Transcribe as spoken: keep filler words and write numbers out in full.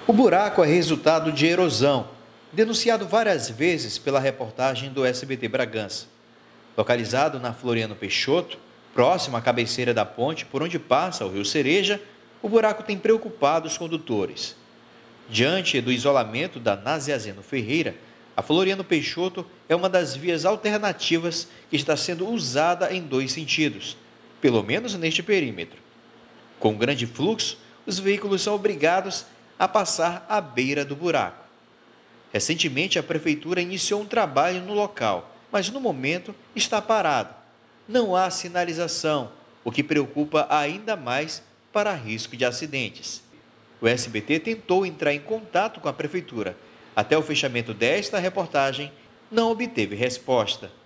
O buraco é resultado de erosão, denunciado várias vezes pela reportagem do S B T Bragança. Localizado na Floriano Peixoto, próximo à cabeceira da ponte por onde passa o rio Cereja, o buraco tem preocupado os condutores. Diante do isolamento da Naziazeno Ferreira, a Floriano Peixoto é uma das vias alternativas que está sendo usada em dois sentidos, pelo menos neste perímetro. Com grande fluxo, os veículos são obrigados a passar à beira do buraco. Recentemente, a Prefeitura iniciou um trabalho no local, mas no momento está parado. Não há sinalização, o que preocupa ainda mais para risco de acidentes. O S B T tentou entrar em contato com a Prefeitura. Até o fechamento desta reportagem, não obteve resposta.